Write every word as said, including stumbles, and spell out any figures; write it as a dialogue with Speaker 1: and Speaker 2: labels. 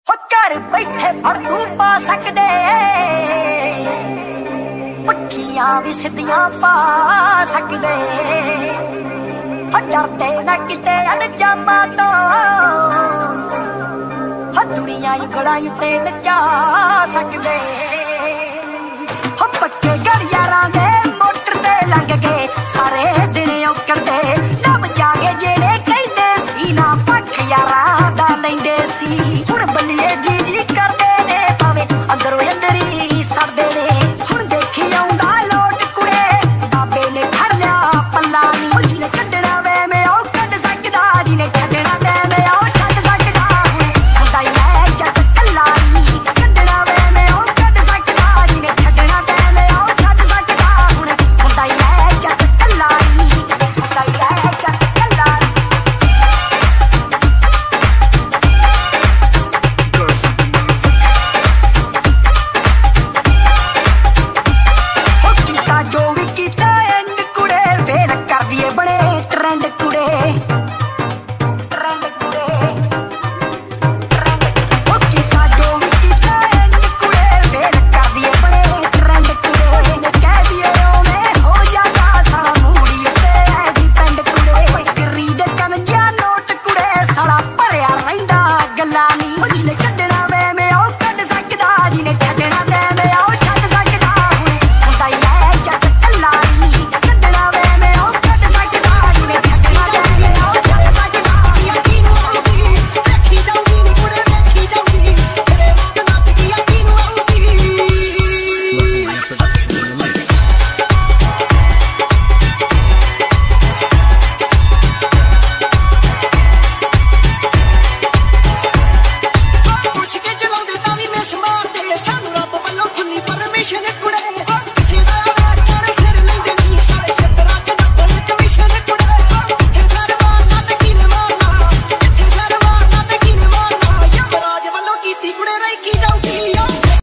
Speaker 1: घर बैठे फड़ू पा सकदे पुट्ठियां भी सिद्धियां पा सकदे डरते ना किते अंजामां तो दुनिया गड़ाई ते नचा सकदे पक्के गड़ियारां दे मोटर ते लग गए सारे दिन औकड़दे जब जागे जेड़े कहंदे सी ना पख यारां दा लैंदे सी हुण बल्लिए जी जी करदे ने भावे अंदरों अंदरी सड़दे ने हुण देखी आउंदा लोट कुड़े बाबे ने फड़ लिया पल्ला नी जिने कड्डना वे मैं ओ कड्ड सकदा जिने छड्डना ते मैं ओ छड्ड सकदा हुंदा ही है जग कल्ला नी कड्डना वे मैं ओ कड्ड सकदा जिने छड्डना ते मैं ओ छड्ड सकदा हुण हुंदा ही है जग कल्ला नी हुंदा ही है जग कल्ला नी जो भी कीता एंड कुड़े फेल कर दिए बड़े ट्रेंड कुड़े ट्रेंड कुड़े ट्रेंड ओ कीता जो भी कीता एंड कुड़े फेल कर दिए बड़े ट्रेंड कुड़े कह दिए ओ मैं हो जाता सारा मूड़ी ते है डिपेंड कुड़े करी दे कन जा नोट कुड़े सारा भरिया रहिंदा गल्लां